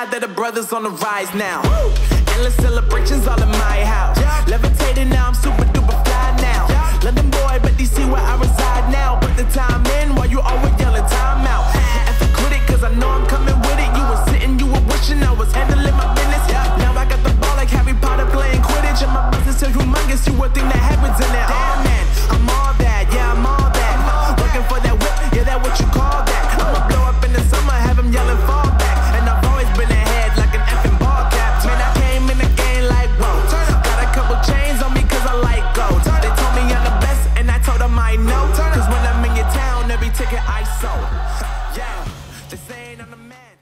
proud that the brothers on the rise now. Endless celebrations all in my house. Levitating now, I'm super duper fly now. London boy, but DC where I reside now. Put the time in while you always yelling time out. And for quit it, cause I know I'm coming with it. You were sitting, you were wishing I was handling my business. Now I got the ball like Harry Potter playing Quidditch. And my business is humongous, you would think that happens in there. Oh man, I'm all that, yeah, I'm all that. Looking for that whip, yeah, that what you call that. I'ma blow up in the summer, have them yelling fall back. And I've always been ahead like an effing ball cap. Man, I came in the game like, whoa. Got a couple chains on me cause I like gold. They told me I'm the best and I told them I know. Cause when I'm in your town, every ticket I sold. Yeah, they saying I'm the man.